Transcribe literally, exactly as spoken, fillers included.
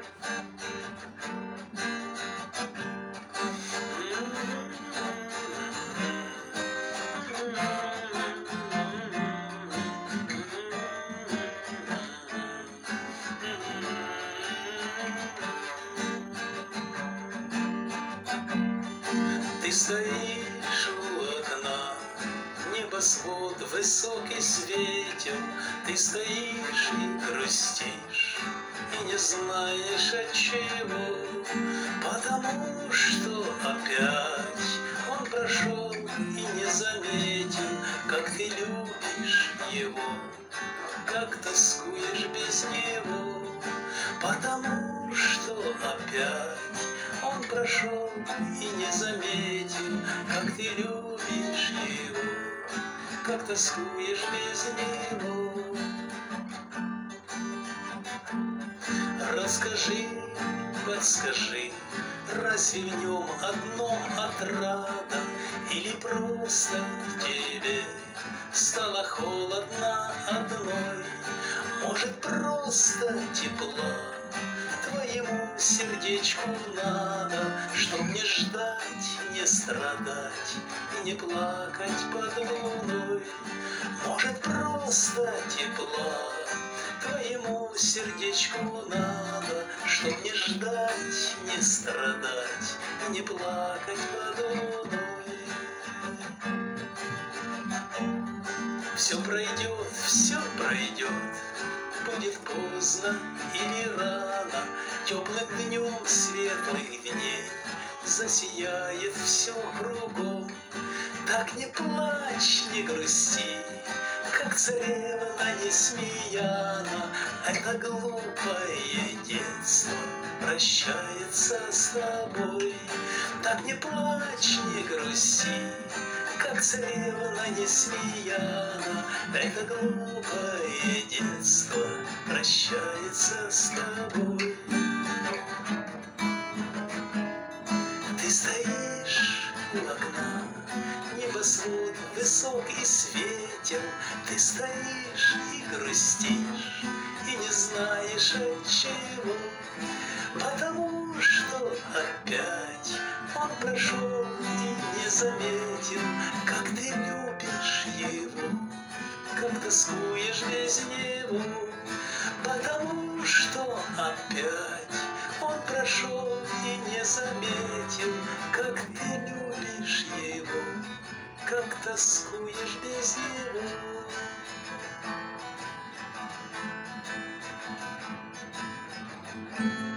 Ты стоишь у окна, небосвод высокий светил, ты стоишь и грустишь, и не знаешь отчего, потому что опять он прошел и не заметил, как ты любишь его, как тоскуешь без него, потому что опять он прошел и не заметил, как ты любишь его, как тоскуешь без него. Расскажи, подскажи, разве в нем одном отрада, или просто тебе стало холодно одной? Может, просто тепла твоему сердечку надо, чтоб не ждать, не страдать и не плакать под луной. Может, просто тепла твоему сердечку надо, чтоб не ждать, не страдать и не плакать под луной. Все пройдет, все пройдет, будет поздно или рано, теплым днем светлых дней засияет все кругом. Так не плачь, не грусти, как царевна Несмеяна, это глупое детство прощается с тобой. Так не плачь, не грусти, как царевна Несмеяна, это глупое детство прощается с тобой. Ты стоишь у окна, небосвод высокий светил, ты стоишь и грустишь, и не знаешь отчего, потому что опять он прошел и не заметил, как ты любишь его, как тоскуешь без него, потому что опять он прошел и не заметил, как ты любишь его, как тоскуешь без него.